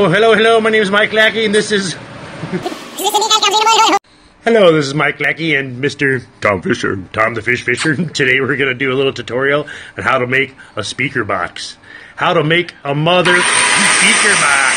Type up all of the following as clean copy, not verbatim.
Oh, hello, my name is Mike Lackey, and this is... Hello, this is Mike Lackey and Mr. Tom Fischer, Tom the Fish Fisher. Today we're going to do a little tutorial on how to make a speaker box. How to make a mother speaker box.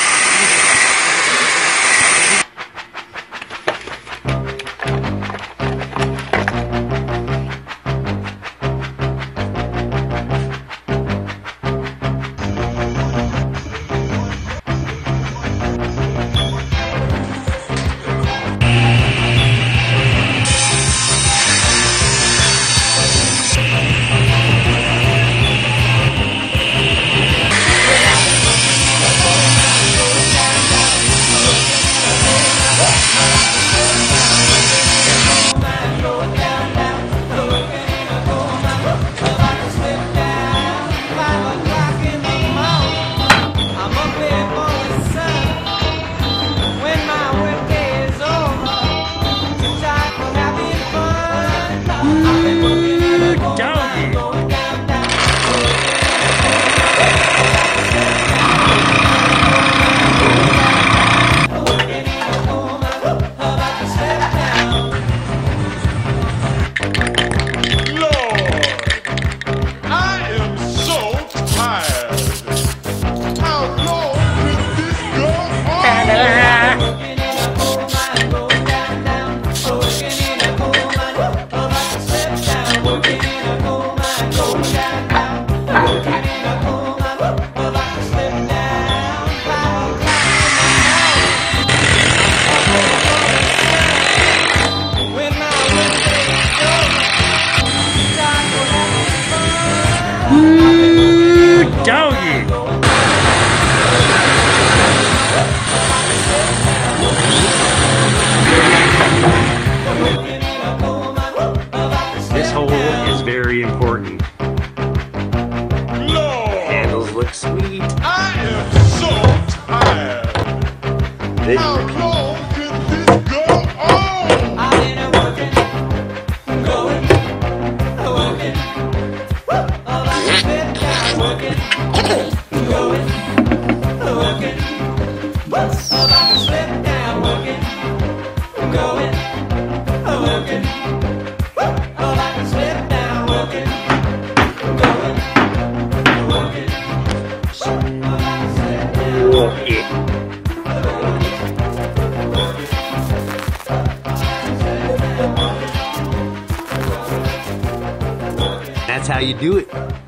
Doggy! This hole is very important. The handles look sweet. I am so tired. How long can this go on? I've been working, going, working. All I spend time working, going, working. All I spend time working, going, working. All I spend time working, going, working. That's how you do it.